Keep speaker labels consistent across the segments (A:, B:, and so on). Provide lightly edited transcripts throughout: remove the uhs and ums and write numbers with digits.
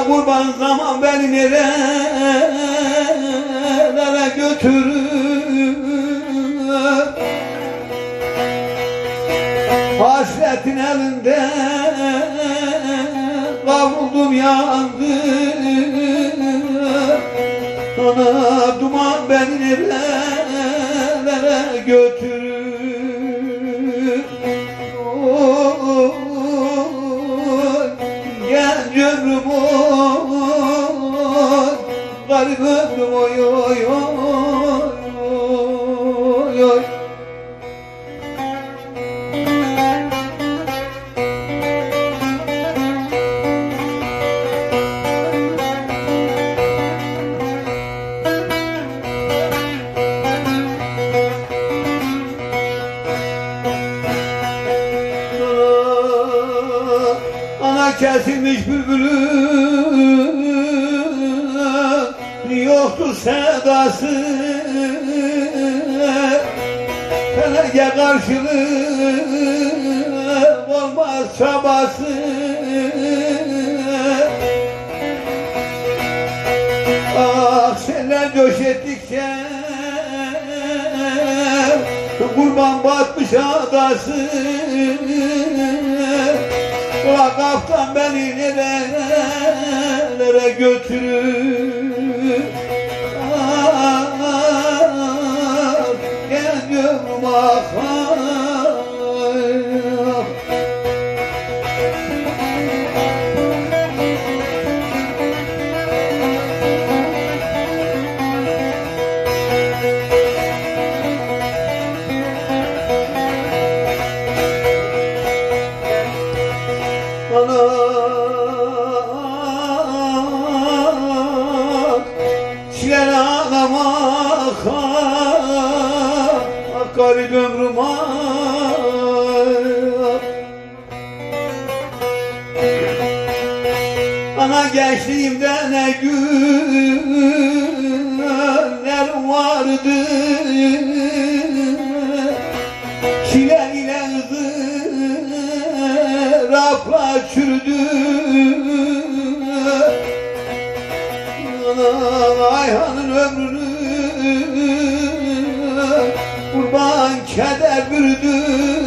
A: kurban zaman beni nerelere götürür. Hasretin elinde kavruldum yandım. Ana duman beni nerelere götürür. Oy, genç ömrüm oy, garip ömrüm oy oy oy oy. Kesilmiş bülbülün yoktur sedası, feleke karşılık olmaz çabası. Ah seller coş ettikçe kurban batmış adası. Ula kaptan beni nerelere götürür. Gel gönlüm ah. Çilen ağlamak garip ömrüm Ana gençliğimde ne günler vardı. Çile ile ızdırapla çürüdü. Ayhan'ın ömrünü kurban keder bürüdü.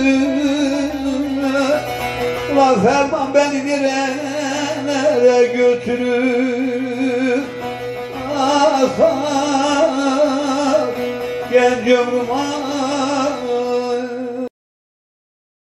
A: Ulan ferman beni nerelere götürür. Ah ah genç ömrüm ah.